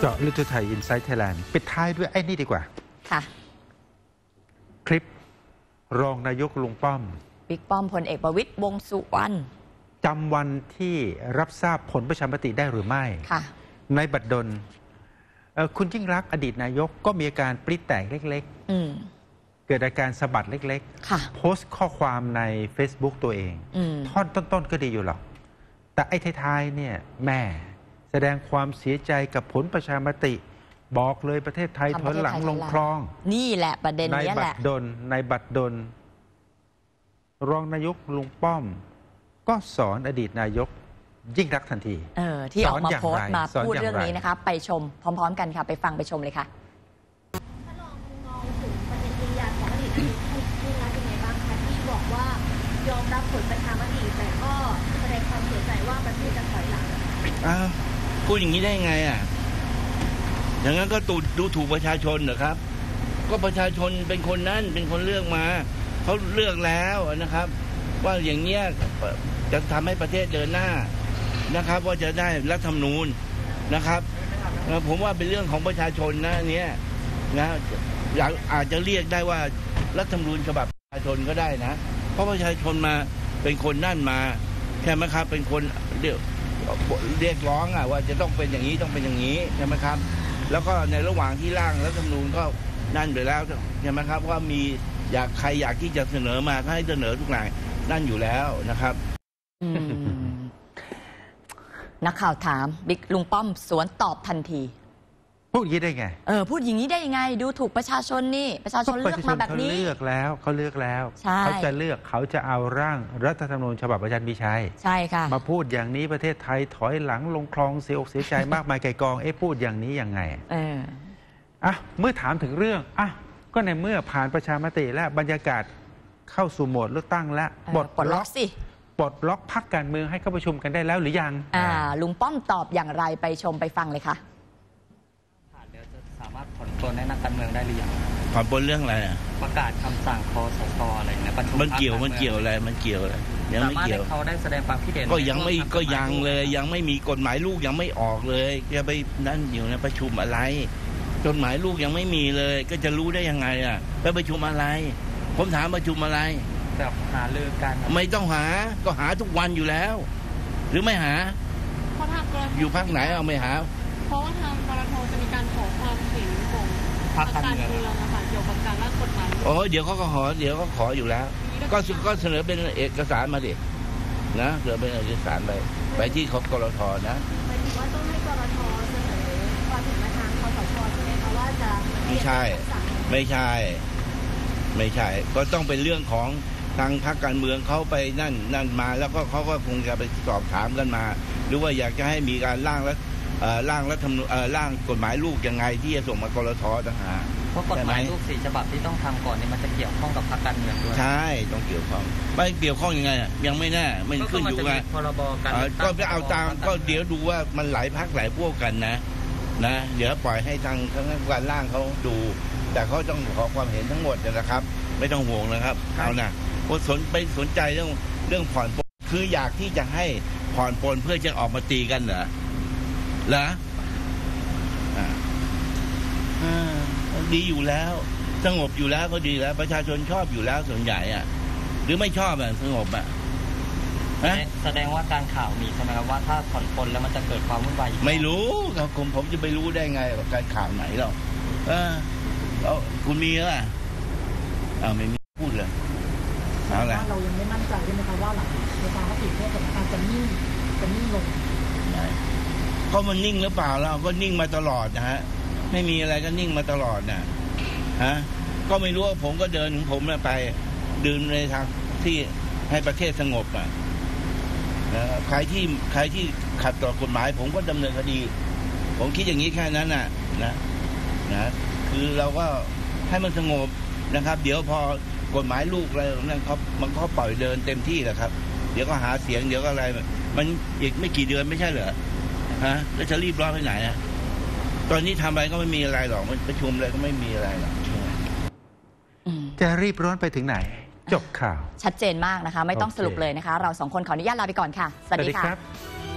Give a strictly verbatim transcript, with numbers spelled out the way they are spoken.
เจาะลึกทั่วไทยอินไซต์ไทยแลนด์ปิดท้ายด้วยไอ้นี่ดีกว่าค่ะคลิปรองนายกลุงป้อมบิ๊กป้อมพลเอกประวิตรวงษ์สุวรรณจำวันที่รับทราบผลประชามติได้หรือไม่ค่ะในบัดดลคุณยิ่งรักษณ์อดีตนายกก็มีอาการปริแตกเล็กๆเกิดอาการสะบัดเล็กๆโพสต์ข้อความใน Facebook ตัวเองท่อนต้นๆก็ดีอยู่หรอกแต่ไอ้ท้ายๆเนี่ยแม่แสดงความเสียใจกับผลประชามติบอกเลยประเทศไทยถอยหลังลงคลองนี่แหละประเด็นนี้แหละในบัดดลในบัดดลรองนายกลุงป้อมก็สอนอดีตนายกยิ่งรักทันทีเออที่ออกมาโพสต์มาพูดเรื่องนี้นะคะไปชมพร้อมๆกันค่ะไปฟังไปชมเลยค่ะถ้าลองมองถึงประเด็นยืนยันของอดีตนายกยิ่งรักเป็นไงบ้างคะที่บอกว่ายอมรับผลประชามติแต่ก็แสดงความเสียใจว่าประเทศจะถอยหลังอ้าวพูดอย่างนี้ได้ไงอ่ะอย่างนั้นก็ตูดดูถูกประชาชนเหรอครับก็ประชาชนเป็นคนนั้นเป็นคนเลือกมาเขาเลือกแล้วนะครับว่าอย่างเนี้ยจะทำให้ประเทศเดินหน้านะครับว่าจะได้รัฐธรรมนูญนะครับผมว่าเป็นเรื่องของประชาชนนะเนี้ยนะอาจจะเรียกได้ว่ารัฐธรรมนูญฉบับประชาชนก็ได้นะเพราะประชาชนมาเป็นคนนั่นมาใช่ไหมครับเป็นคนเรียกเรียกร้องอ่ะว่าจะต้องเป็นอย่างนี้ต้องเป็นอย่างนี้ใช่ไหมครับแล้วก็ในระหว่างที่ร่างรัฐธรรมนูญก็นั่นไปแล้วใช่ไหมครับว่ามีอยากใครอยากที่จะเสนอมาก็ให้เสนอทุกอย่างนั่นอยู่แล้วนะครับนักข่าวถามบิ๊กลุงป้อมสวนตอบทันทีพูดอย่างนี้ได้ไงเออพูดอย่างนี้ได้ยังไงดูถูกประชาชนนี่ประชาชนเลือกมาแบบนี้เขาเลือกแล้วเขาเลือกแล้วเขาจะเลือกเขาจะเอาร่างรัฐธรรมนูญฉบับอาจารย์มีชัยใช่ค่ะมาพูดอย่างนี้ประเทศไทยถอยหลังลงคลองเสียอกเสียใจมากมายไก่กองเอ๊ะพูดอย่างนี้ยังไงเอออ่ะเมื่อถามถึงเรื่องอ่ะก็ในเมื่อผ่านประชามติและบรรยากาศเข้าสู่โหมดเลือกตั้งและปลดล็อกสิปลดล็อกพรรคการเมืองให้เข้าประชุมกันได้แล้วหรือยังอ่าลุงป้อมตอบอย่างไรไปชมไปฟังเลยค่ะผ่านแล้วจะสามารถผ่อนปลนให้นักการเมืองได้หรือยังผ่อนปลนเรื่องอะไรประกาศคำสั่งคสชอะไรเนี่ยประชุมมันเกี่ยวมันเกี่ยวอะไรมันเกี่ยวอะไรยังไม่เกี่ยวเขาได้แสดงความคิดเห็นก็ยังไม่ก็ยังเลยยังไม่มีกฎหมายลูกยังไม่ออกเลยจะไปนั่นอยู่ในประชุมอะไรกฎหมายลูกยังไม่มีเลยก็จะรู้ได้ยังไงอ่ะไปประชุมอะไรผมถามประชุมอะไรแบบหาเลือกกันไม่ต้องหาก็หาทุกวันอยู่แล้วหรือไม่หาอยู่พรรคไหนเอาไม่หาเพราะว่าทางกรทจะมีการขอความเห็นของพรรคการเมืองนะคะเกี่ยวกับการร่างกฎหมายโอ้เดี๋ยวเขาก็ขอเดี๋ยวเขาขออยู่แล้วก็ก็เสนอเป็นเอกสารมาดินะเสนอเป็นเอกสารไปไปที่ของกรทนะหมายถึงว่าต้องให้กรทเสนอความเห็นมาทางคสชใช่ไหมคะว่าจะไม่ใช่ไม่ใช่ไม่ใช่ก็ต้องเป็นเรื่องของทางพรรคการเมืองเขาไปนั่นนั่นมาแล้วก็เขาก็คงจะไปสอบถามกันมาหรือว่าอยากจะให้มีการร่างรัฐร่างรัฐธรรมนูญร่างกฎหมายลูกยังไงที่จะส่งมากรทต่างหากเพราะกฎหมายลูกสี่ฉบับที่ต้องทำก่อนนี่มันจะเกี่ยวข้องกับพรรคการเมืองด้วยใช่ต้องเกี่ยวข้องไม่เกี่ยวข้องยังไงยังไม่แน่มันขึ้นอยู่ไงพรบการก็จะเอาตามก็เดี๋ยวดูว่ามันหลายพรรคหลายพวกกันนะนะเดี๋ยวปล่อยให้ทางทางการร่างเขาดูแต่เขาต้องขอความเห็นทั้งหมดนะครับไม่ต้องห่วงนะครับเอานะคนสนไปสนใจเรื่องเรื่องผ่อนปลนคืออยากที่จะให้ผ่อนปลนเพื่อจะออกมาตีกันเหรอเหรออ่าดีอยู่แล้วสงบอยู่แล้วก็ดีแล้วประชาชนชอบอยู่แล้วส่วนใหญ่อ่ะหรือไม่ชอบอ่ะสงบอ่ะแสดงว่าการข่าวมีใช่ไหมครับว่าถ้าผ่อนปลนแล้วมันจะเกิดความวุ่นวายไม่รู้ครับผมผมจะไปรู้ได้ไงกับการข่าวไหนหรอกเออแล้วคุณมีอ่ะอ้าวไม่มีพูดเลยเอาละเรายังไม่มั่นใจใช่ไหมครับว่าหลังในการรับผิดชอบสถานการณ์จะนิ่งจะนิ่งลงก็มันนิ่งหรือเปล่าเราก็นิ่งมาตลอดนะฮะไม่มีอะไรก็นิ่งมาตลอดนะฮะก็ไม่รู้ว่าผมก็เดินของผมไปเดินในทางที่ให้ประเทศสงบอ่ะใครที่ใครที่ขัดต่อกฎหมายผมก็ดำเนินคดีผมคิดอย่างนี้แค่นั้นน่ะนะนะคือเราก็ให้มันสงบนะครับเดี๋ยวพอกฎหมายลูกอะไรนั่นเขามันก็ปล่อยเดินเต็มที่แหละครับเดี๋ยวก็หาเสียงเดี๋ยวก็อะไรมันอีกไม่กี่เดือนไม่ใช่เหรอฮะแล้วจะรีบร้อนไปไหนนะตอนนี้ทำอะไรก็ไม่มีอะไรหรอกมันประชุมอะไรก็ไม่มีอะไรหรอกจะรีบร้อนไปถึงไหนจบข่าวชัดเจนมากนะคะไม่ต้องสรุปเลยนะคะเราสองคนขออนุญาตลาไปก่อนค่ะสวัสดีครับ